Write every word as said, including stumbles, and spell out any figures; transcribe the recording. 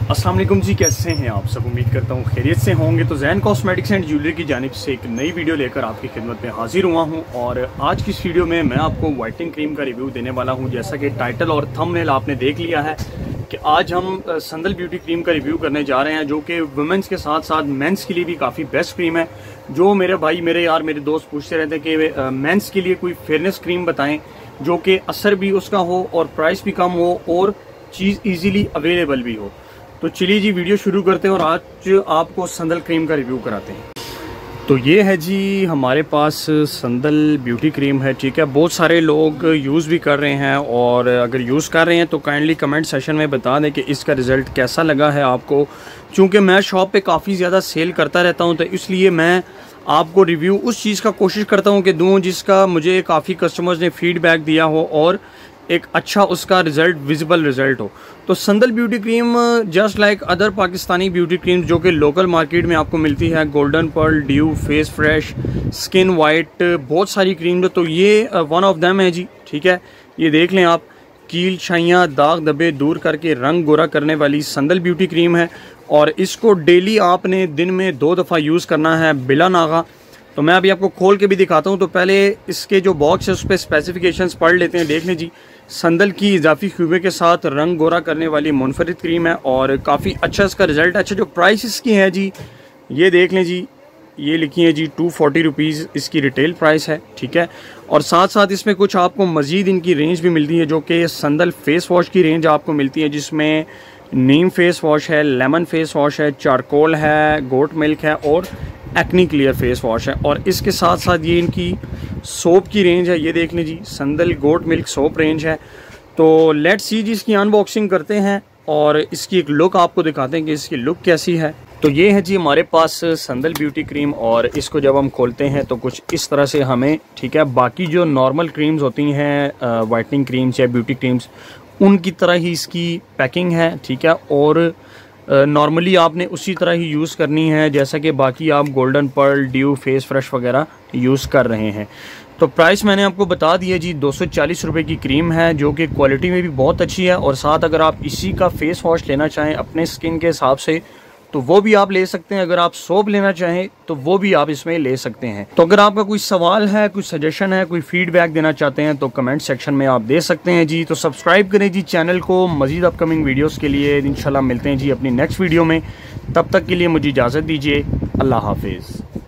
अस्सलाम वालेकुम जी, कैसे हैं आप सब। उम्मीद करता हूँ खैरियत से होंगे। तो जैन कॉस्मेटिक्स एंड ज्वेलरी की जानिब से एक नई वीडियो लेकर आपकी खिदमत में हाजिर हुआ हूँ। और आज की इस वीडियो में मैं आपको वाइटनिंग क्रीम का रिव्यू देने वाला हूँ। जैसा कि टाइटल और थंबनेल आपने देख लिया है कि आज हम संदल ब्यूटी क्रीम का रिव्यू करने जा रहे हैं, जो कि वुमेंस के साथ साथ मेंस के लिए भी काफ़ी बेस्ट क्रीम है। जो मेरे भाई, मेरे यार, मेरे दोस्त पूछते रहते हैं कि मेंस के लिए कोई फेयरनेस क्रीम बताएं जो कि असर भी उसका हो और प्राइस भी कम हो और चीज़ ईजीली अवेलेबल भी हो। तो चलिए जी, वीडियो शुरू करते हैं और आज आपको संदल क्रीम का रिव्यू कराते हैं। तो ये है जी, हमारे पास संदल ब्यूटी क्रीम है। ठीक है, बहुत सारे लोग यूज़ भी कर रहे हैं और अगर यूज़ कर रहे हैं तो काइंडली कमेंट सेशन में बता दें कि इसका रिज़ल्ट कैसा लगा है आपको। चूँकि मैं शॉप पे काफ़ी ज़्यादा सेल करता रहता हूँ, तो इसलिए मैं आपको रिव्यू उस चीज़ का कोशिश करता हूँ कि दूँ जिसका मुझे काफ़ी कस्टमर्स ने फीडबैक दिया हो और एक अच्छा उसका रिज़ल्ट, विजिबल रिज़ल्ट हो। तो sandal beauty cream just like other Pakistani beauty cream जो कि लोकल मार्केट में आपको मिलती है, golden Perl, due, face fresh, skin white, बहुत सारी क्रीम, तो ये वन ऑफ देम है जी। ठीक है, ये देख लें आप, कील छाइयाँ, दाग धब्बे दूर करके रंग गोरा करने वाली संदल ब्यूटी क्रीम है। और इसको डेली आपने दिन में दो दफ़ा यूज़ करना है बिला नागा। तो मैं अभी आपको खोल के भी दिखाता हूँ। तो पहले इसके जो बॉक्स है उस पर स्पेसिफिकेशंस पढ़ लेते हैं। देख लें जी, संदल की इजाफी खूबे के साथ रंग गोरा करने वाली मुनफरिद क्रीम है और काफ़ी अच्छा इसका रिज़ल्ट है। अच्छा, जो प्राइस इसकी है जी, ये देख लें जी, ये लिखी है जी टू फोर्टी रुपीज़ इसकी रिटेल प्राइस है। ठीक है, और साथ साथ इसमें कुछ आपको मज़ीद इनकी रेंज भी मिलती है, जो कि संदल फेस वॉश की रेंज आपको मिलती है, जिसमें नीम फेस वॉश है, लेमन फेस वॉश है, चारकोल है, गोट मिल्क है और एक्नी क्लियर फेस वॉश है। और इसके साथ साथ ये इनकी सोप की रेंज है, ये देख लें जी, sandal goat milk soap range है। तो लेट्स सी जी, इसकी अनबॉक्सिंग करते हैं और इसकी एक लुक आपको दिखाते हैं कि इसकी लुक कैसी है। तो ये है जी हमारे पास संदल ब्यूटी क्रीम और इसको जब हम खोलते हैं तो कुछ इस तरह से हमें, ठीक है, बाकी जो नॉर्मल क्रीम्स होती हैं, वाइटनिंग क्रीम्स या ब्यूटी क्रीम्स, उनकी तरह ही इसकी पैकिंग है। ठीक है, और नॉर्मली uh, आपने उसी तरह ही यूज़ करनी है जैसा कि बाकी आप Golden Perl, due, face Fresh वगैरह यूज़ कर रहे हैं। तो प्राइस मैंने आपको बता दिया जी, दो सौ चालीस रुपये की क्रीम है, जो कि क्वालिटी में भी बहुत अच्छी है। और साथ अगर आप इसी का फेस वॉश लेना चाहें अपने स्किन के हिसाब से तो वो भी आप ले सकते हैं। अगर आप सोप लेना चाहें तो वो भी आप इसमें ले सकते हैं। तो अगर आपका कोई सवाल है, कोई सजेशन है, कोई फीडबैक देना चाहते हैं तो कमेंट सेक्शन में आप दे सकते हैं जी। तो सब्सक्राइब करें जी चैनल को मज़ीद अपकमिंग वीडियोस के लिए। इंशाल्लाह मिलते हैं जी अपनी नेक्स्ट वीडियो में। तब तक के लिए मुझे इजाज़त दीजिए। अल्लाह हाफिज़।